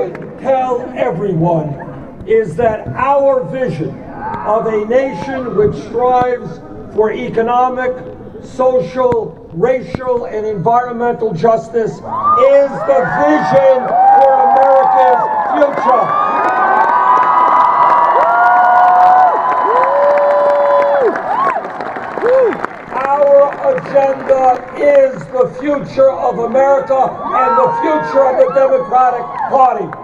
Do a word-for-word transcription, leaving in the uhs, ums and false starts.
to tell everyone is that our vision of a nation which strives for economic, social, racial, and environmental justice is the vision for America's future. Our agenda is the future of America and the future of the Democratic Party.